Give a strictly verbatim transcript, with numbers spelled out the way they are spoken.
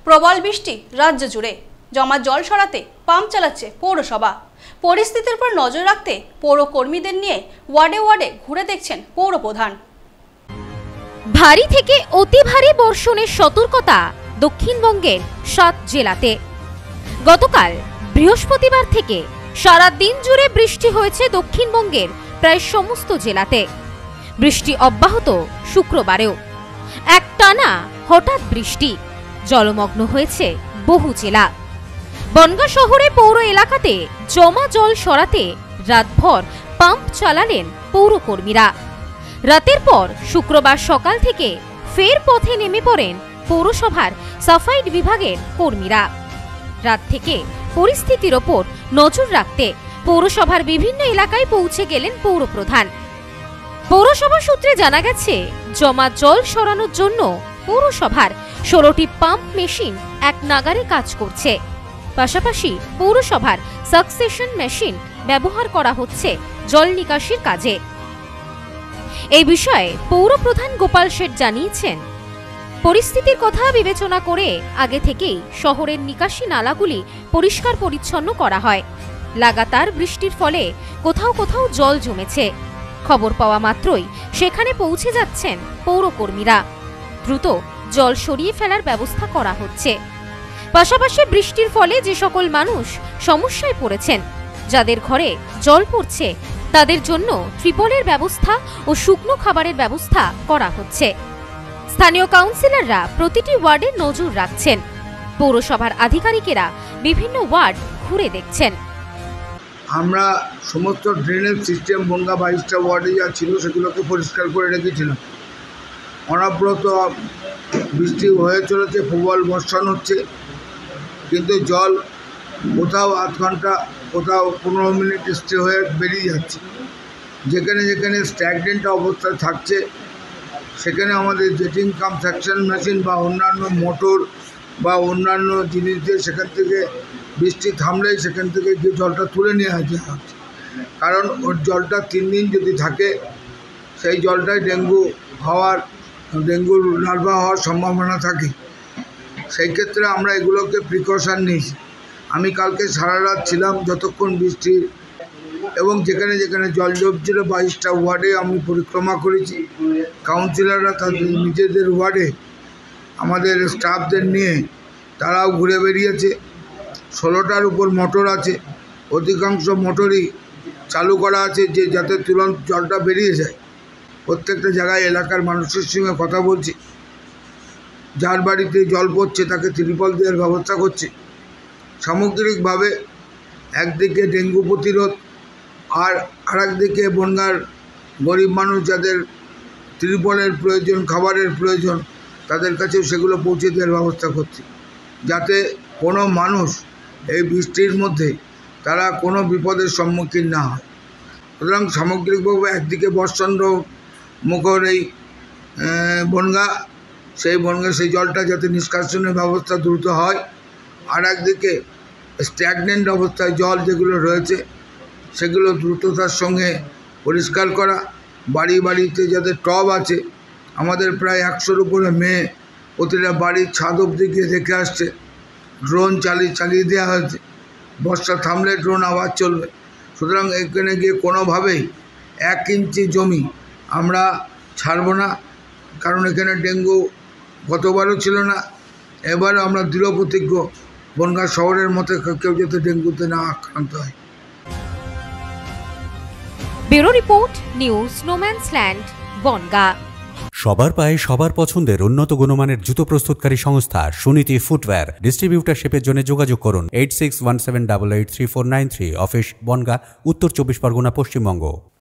প্রবল বৃষ্টি রাজ্য জুড়ে, জমা জল সরাতে পাম্প চালাচ্ছে পৌরসভা। পরিস্থিতির উপর নজর রাখতে পৌর কর্মীদের নিয়ে ওয়ার্ডে ওয়ার্ডে ঘুরে দেখছেন পৌর প্রধান। ভারী থেকে অতি ভারী বর্ষণের সতর্কতা দক্ষিণবঙ্গের সাত জেলাতে। গতকাল বৃহস্পতিবার থেকে সারা দিন জুড়ে বৃষ্টি হয়েছে দক্ষিণবঙ্গের প্রায় সমস্ত জেলাতে। বৃষ্টি অব্যাহত শুক্রবারেও। একটানা হঠাৎ বৃষ্টি, জলমগ্ন হয়েছে বহু জেলা। বনগাঁ শহরে পৌর এলাকাতে জমা জল সরাতে রাতভর পাম্প চালালেন পৌরকর্মীরা। রাতের পর শুক্রবার সকাল থেকে ফের পথে নেমে পড়েন পৌরসভার সাফাই বিভাগের কর্মীরা। রাত থেকে পরিস্থিতির ওপর নজর রাখতে পৌরসভার বিভিন্ন এলাকায় পৌঁছে গেলেন পৌরপ্রধান। পৌরসভা সূত্রে জানা গেছে, জমা জল সরানোর জন্য পৌরসভার ষোলোটি পাম্প মেশিন এক নাগারে কাজ করছে। পাশাপাশি পৌরসভার সাকসেশন মেশিন ব্যবহার করা হচ্ছে জল নিকাশির কাজে। এই বিষয়ে পৌরপ্রধান গোপাল শেঠ জানিয়েছেন, পরিস্থিতির কথা বিবেচনা করে আগে থেকেই শহরের নিকাশি নালাগুলি পরিষ্কার পরিচ্ছন্ন করা হয়। লাগাতার বৃষ্টির ফলে কোথাও কোথাও জল জমেছে। খবর পাওয়া মাত্রই সেখানে পৌঁছে যাচ্ছেন পৌরকর্মীরা। দ্রুত জল সরিয়ে ফেলার ব্যবস্থা করা হচ্ছে। পাশাপাশি বৃষ্টির ফলে যে সকল মানুষ সমস্যায় পড়েছেন, যাদের ঘরে জল পড়ছে, তাদের জন্য ত্রিপলের ব্যবস্থা ও শুকনো খাবারের ব্যবস্থা করা হচ্ছে। স্থানীয় কাউন্সিলররা প্রতিটি ওয়ার্ডে নজর রাখছেন। পৌরসভার আধিকারিকেরা বিভিন্ন ওয়ার্ড ঘুরে দেখছেন। আমরা সমস্ত ড্রেনেজ সিস্টেম বনগাঁ বাইশটা ওয়ার্ডে যা ছিল সেগুলোকে পরিষ্কার করে রেখেছিলাম। অনবরত বৃষ্টি হয়ে চলেছে, প্রবল বর্ষণ হচ্ছে, কিন্তু জল কোথাও আধ ঘন্টা কোথাও পনেরো মিনিট স্টে হয়ে বেরিয়ে যাচ্ছে। যেখানে যেখানে স্ট্যাগনেন্ট অবস্থায় থাকছে সেখানে আমাদের জেটিং কাম সাকশন মেশিন বা অন্যান্য মোটর বা অন্যান্য জিনিস দিয়ে সেখান থেকে বৃষ্টি থামলেই সেখান থেকে যে জলটা তুলে নিয়ে আসা হচ্ছে। কারণ ওর জলটা তিন দিন যদি থাকে সেই জলটায় ডেঙ্গু হওয়ার ডেঙ্গুর লার্ভা হওয়ার সম্ভাবনা থাকে। সেই ক্ষেত্রে আমরা এগুলোকে প্রিকশন নিয়েছি। আমি কালকে সারা রাত ছিলাম যতক্ষণ বৃষ্টি এবং যেখানে যেখানে জল জমছিল বাইশটা ওয়ার্ডে আমি পরিক্রমা করেছি। কাউন্সিলররা তাদের নিজেদের ওয়ার্ডে আমাদের স্টাফদের নিয়ে তারাও ঘুরে বেরিয়েছে। ষোলোটার উপর মোটর আছে, অধিকাংশ মোটরই চালু করা আছে যে যাতে তুরন্ত জলটা বেরিয়ে যায়। প্রত্যেকটা জায়গায় এলাকার মানুষের সঙ্গে কথা বলছি, যার বাড়িতে জল পড়ছে তাকে ত্রিপল দেওয়ার ব্যবস্থা করছে। সামগ্রিকভাবে একদিকে ডেঙ্গু প্রতিরোধ আর আরেকদিকে বনগাঁর গরিব মানুষ যাদের ত্রিপলের প্রয়োজন, খাবারের প্রয়োজন, তাদের কাছেও সেগুলো পৌঁছে দেওয়ার ব্যবস্থা করছে, যাতে কোনো মানুষ এই বৃষ্টির মধ্যে তারা কোনো বিপদের সম্মুখীন না হয়। সুতরাং সামগ্রিকভাবে একদিকে বর্ষণ্ড মুখর এই বনগাঁ, সেই বনগাঁ সেই জলটা যাতে নিষ্কাশনের ব্যবস্থা দ্রুত হয়, আর একদিকে স্ট্যাগনেন্ট অবস্থায় জল যেগুলো রয়েছে সেগুলো দ্রুততার সঙ্গে পরিষ্কার করা। বাড়ি বাড়িতে যাদের টব আছে, আমাদের প্রায় একশোর উপরে মেয়ে প্রতিটা বাড়ির ছাদ অবধি গিয়ে দেখে আসছে। ড্রোন চালিয়ে চালিয়ে দেওয়া হয়েছে, বর্ষা থামলে ড্রোন আবার চলবে। সুতরাং এখানে গিয়ে কোনোভাবেই এক ইঞ্চি জমি আমরা ছাড়ব না, কারণ এখানে ডেঙ্গু গতবারও ছিল না, এবারও আমরা দৃঢ় প্রতিজ্ঞ বনগাঁ শহরের মতো কেউ যাতে ডেঙ্গুতে না আক্রান্ত হয়। Bureau report, news no man's land, Bongaon. সবার পায়ে সবার পছন্দের উন্নত গুণমানের জুতো প্রস্তুতকারী সংস্থা সুনীতি ফুটওয়্যার। ডিস্ট্রিবিউটারশিপের জন্য যোগাযোগ করুন eight six one seven double eight three four nine three. Office Bongaon, উত্তর চব্বিশ পরগনা, পশ্চিমবঙ্গ।